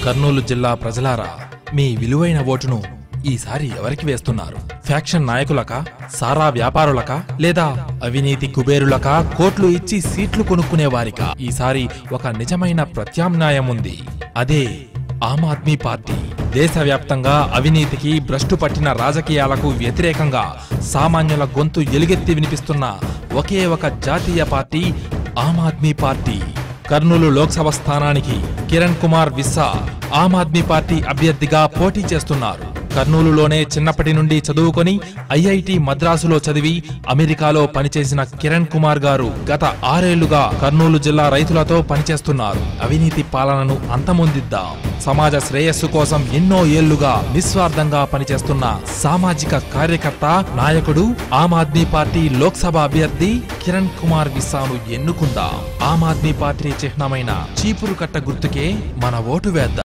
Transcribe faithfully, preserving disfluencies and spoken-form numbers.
కర్నూలు జిల్లా ప్రజలారా, మీ విలువైన ఓటును ఈసారి ఎవరికి వేస్తున్నారు? ఫ్యాక్షన్ నాయకులకా, సారా వ్యాపారులకా, లేదా అవినీతి కుబేరులకా, కోట్లు ఇచ్చి సీట్లు కొనుక్కునే వారికా? ఈసారి ఒక నిజమైన ప్రత్యామ్నాయం ఉంది. అదే ఆమ్ ఆద్మీ పార్టీ. దేశవ్యాప్తంగా అవినీతికి, భ్రష్టు పట్టిన రాజకీయాలకు వ్యతిరేకంగా సామాన్యుల గొంతు ఎలుగెత్తి వినిపిస్తున్న ఒకే ఒక జాతీయ పార్టీ ఆమ్ ఆద్మీ పార్టీ. కర్నూలు లోక్సభ స్థానానికి కిరణ్ కుమార్ విస్సా ఆమ్ ఆద్మీ పార్టీ అభ్యర్థిగా పోటీ చేస్తున్నారు. కర్నూలులోనే చిన్నప్పటి నుండి చదువుకొని ఐఐటి మద్రాసులో చదివి అమెరికాలో పనిచేసిన కిరణ్ కుమార్ గారు గత ఆరేళ్లుగా కర్నూలు జిల్లా రైతులతో పనిచేస్తున్నారు. అవినీతి పాలనను అంతమొందిద్దాం, సమాజ శ్రేయస్సు కోసం ఎన్నో ఏళ్లుగా నిస్వార్థంగా పనిచేస్తున్న సామాజిక కార్యకర్త, నాయకుడు, ఆమ్ ఆద్మీ పార్టీ లోక్సభ అభ్యర్థి కిరణ్ కుమార్ విస్సాను ఎన్నుకుందాం. ఆమ్ ఆద్మీ పార్టీ చిహ్నమైన చీపురు కట్ట గుర్తుకే మన ఓటు వేద్దాం.